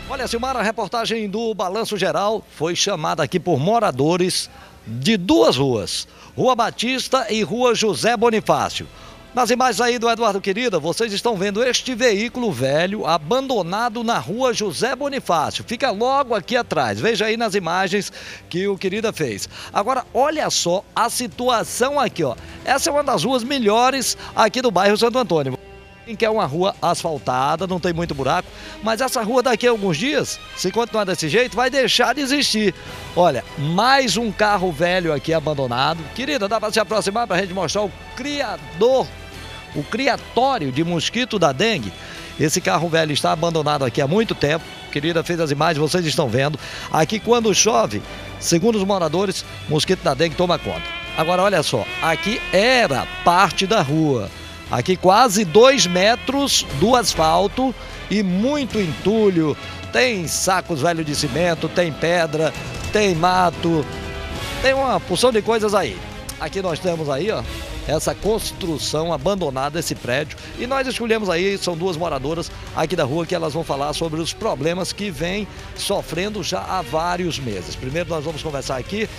Olha, Silmara, a reportagem do Balanço Geral foi chamada aqui por moradores de duas ruas, Rua Batista e Rua José Bonifácio. Nas imagens aí do Eduardo Querida, vocês estão vendo este veículo velho abandonado na Rua José Bonifácio. Fica logo aqui atrás, veja aí nas imagens que o Querida fez. Agora, olha só a situação aqui, ó. Essa é uma das ruas melhores aqui do bairro Santo Antônio. Que é uma rua asfaltada, não tem muito buraco, mas essa rua daqui a alguns dias, se continuar desse jeito, vai deixar de existir. Olha, mais um carro velho aqui abandonado. Querida, dá para se aproximar para a gente mostrar o criatório de mosquito da dengue? Esse carro velho está abandonado aqui há muito tempo. Querida, fez as imagens, vocês estão vendo. Aqui quando chove, segundo os moradores, mosquito da dengue toma conta. Agora olha só, aqui era parte da rua. Aqui quase 2 metros do asfalto e muito entulho. Tem sacos velhos de cimento, tem pedra, tem mato, tem uma porção de coisas aí. Aqui nós temos aí, ó, essa construção abandonada, esse prédio. E nós escolhemos aí, são duas moradoras aqui da rua, que elas vão falar sobre os problemas que vem sofrendo já há vários meses. Primeiro nós vamos conversar aqui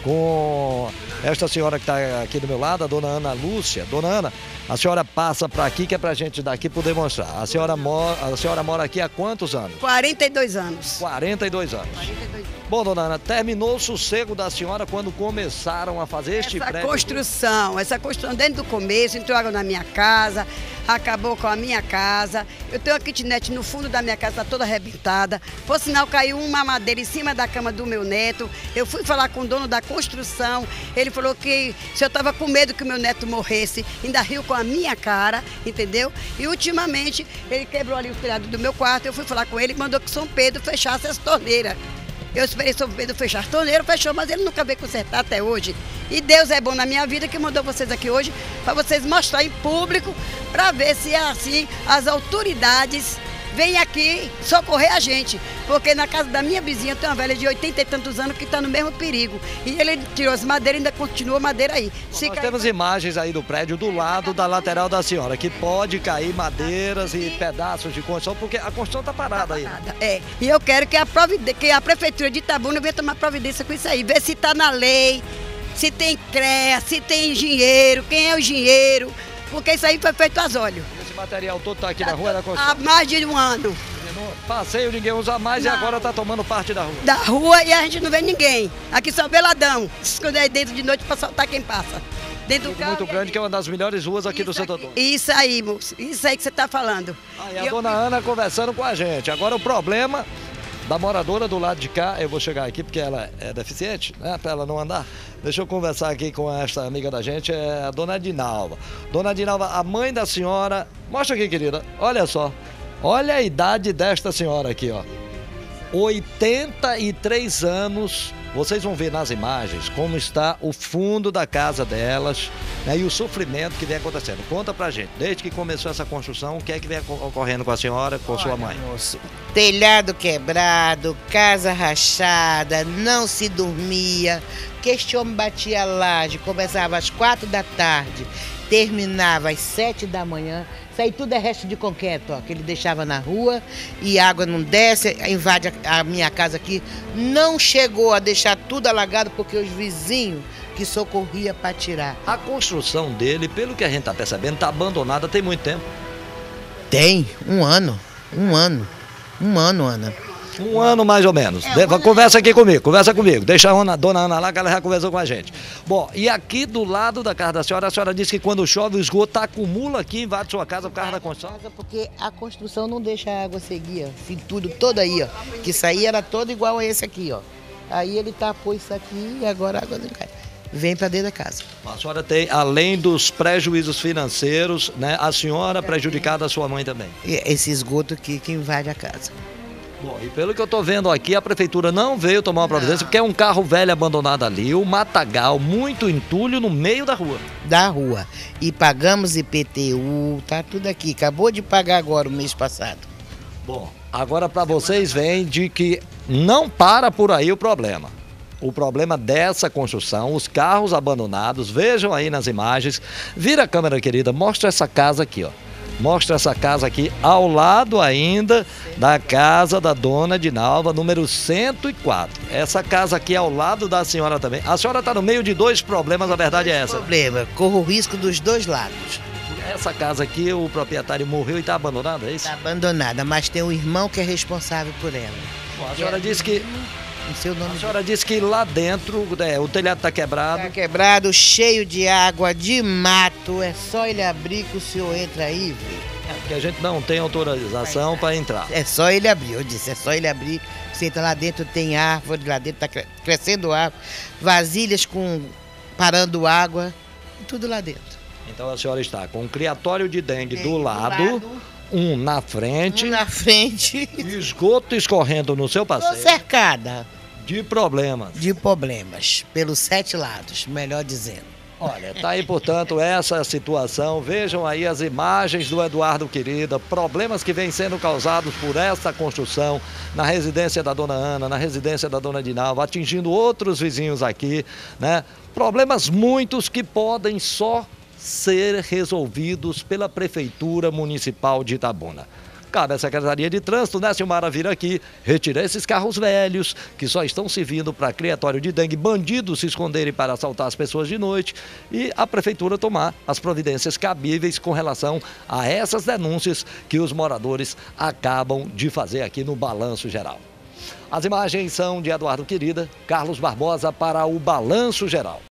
com esta senhora que está aqui do meu lado, a dona Ana Lúcia. Dona Ana, a senhora passa para aqui, que é para a gente daqui poder mostrar. A senhora mora aqui há quantos anos? 42 anos. 42 anos. 42. Bom, dona Ana, terminou o sossego da senhora quando começaram a fazer este prédio? Essa construção desde o começo, entrou água na minha casa, acabou com a minha casa. Eu tenho uma kitnet no fundo da minha casa, está toda arrebentada. Por sinal, caiu uma madeira em cima da cama do meu neto. Eu fui falar com o dono da construção, ele falou que se eu estava com medo que o meu neto morresse, ainda riu com a minha cara, entendeu? E ultimamente, ele quebrou ali o telhado do meu quarto, eu fui falar com ele e mandou que São Pedro fechasse as torneiras. Eu esperei São Pedro fechar as torneiras, fechou, mas ele nunca veio consertar até hoje. E Deus é bom na minha vida que mandou vocês aqui hoje para vocês mostrar em público, para ver se assim as autoridades vêm aqui socorrer a gente. Porque na casa da minha vizinha tem uma velha de 80 e tantos anos que está no mesmo perigo. E ele tirou as madeiras e ainda continua a madeira aí. Nós temos imagens aí do prédio do lado da lateral da senhora, que pode cair madeiras e pedaços de construção, porque a construção está parada aí. É, e eu quero que a prefeitura de Itabuna venha tomar providência com isso aí, ver se está na lei, se tem CREA, se tem engenheiro, quem é o engenheiro, porque isso aí foi feito às olhos. Esse material todo está aqui na rua da construção? Há mais de um ano. Passeio ninguém usa mais. Não. E agora está tomando parte da rua. Da rua, e a gente não vê ninguém. Aqui só vê ladrão, se esconder aí dentro de noite para soltar quem passa. Dentro do carro, muito grande, que é uma das melhores ruas aqui do Santo Antônio. Isso aí, moço. Isso aí que você está falando. E a dona Ana conversando com a gente. Agora o problema da moradora do lado de cá, eu vou chegar aqui porque ela é deficiente, né, para ela não andar. Deixa eu conversar aqui com esta amiga da gente, é a dona Dinalva. Dona Dinalva, a mãe da senhora, mostra aqui, querida, olha só. Olha a idade desta senhora aqui, ó. 83 anos. Vocês vão ver nas imagens como está o fundo da casa delas, né, e o sofrimento que vem acontecendo. Conta pra gente, desde que começou essa construção, o que é que vem ocorrendo com a senhora, com sua mãe? Moço, telhado quebrado, casa rachada, não se dormia, que este homem batia a laje, começava às 4 da tarde, terminava às 7 da manhã. Isso aí tudo é resto de concreto, ó, que ele deixava na rua e a água não desce, invade a minha casa aqui. Não chegou a deixar tudo alagado porque os vizinhos que socorria para tirar. A construção dele, pelo que a gente está percebendo, está abandonada tem muito tempo. Tem, um ano, Ana. Um ano mais ou menos. Conversa aqui comigo, conversa comigo. Deixa a dona Ana lá, que ela já conversou com a gente. Bom, e aqui do lado da casa da senhora, a senhora disse que quando chove o esgoto acumula aqui, invade sua casa por causa da construção? Porque a construção não deixa a água seguir, ó. Assim, tudo todo aí, ó. Que isso aí era todo igual a esse aqui, ó. Aí ele tapou isso aqui e agora a água não cai. Vem para dentro da casa. A senhora tem, além dos prejuízos financeiros, né, a senhora prejudicada, a sua mãe também? Esse esgoto aqui que invade a casa. Bom, e pelo que eu estou vendo aqui, a prefeitura não veio tomar uma providência, porque é um carro velho abandonado ali, o matagal, muito entulho no meio da rua. Da rua. E pagamos IPTU, tá tudo aqui. Acabou de pagar agora o mês passado. Bom, agora para vocês vem de que não para por aí o problema. O problema dessa construção, os carros abandonados, vejam aí nas imagens. Vira a câmera, querida, mostra essa casa aqui, ó. Mostra essa casa aqui ao lado ainda da casa da dona Edinalva, número 104. Essa casa aqui ao lado da senhora também. A senhora está no meio de dois problemas, a verdade é essa. Problema, corro o risco dos dois lados. Essa casa aqui, o proprietário morreu e está abandonada, é isso? Está abandonada, mas tem um irmão que é responsável por ela. Bom, a senhora disse que... Em seu nome. A senhora disse que lá dentro o telhado está quebrado. Está quebrado, cheio de água, de mato. É só ele abrir que o senhor entra aí, vê. Porque a gente não tem autorização para entrar. É só ele abrir, eu disse, é só ele abrir. Você entra lá dentro, tem árvore, lá dentro está crescendo árvore, vasilhas parando água, tudo lá dentro. Então a senhora está com um criatório de dengue do lado, um na frente, esgoto escorrendo no seu passeio. Estou cercada. De problemas. De problemas, pelos 7 lados, melhor dizendo. Olha, tá aí, portanto, essa situação. Vejam aí as imagens do Eduardo Querida, problemas que vêm sendo causados por esta construção na residência da dona Ana, na residência da dona Edinalva, atingindo outros vizinhos aqui, né? Problemas muitos que podem só ser resolvidos pela Prefeitura Municipal de Itabuna. Cabe à Secretaria de Trânsito, né, Silmara, vir aqui, retirar esses carros velhos que só estão servindo para criatório de dengue, bandidos se esconderem para assaltar as pessoas de noite e a Prefeitura tomar as providências cabíveis com relação a essas denúncias que os moradores acabam de fazer aqui no Balanço Geral. As imagens são de Eduardo Querida, Carlos Barbosa para o Balanço Geral.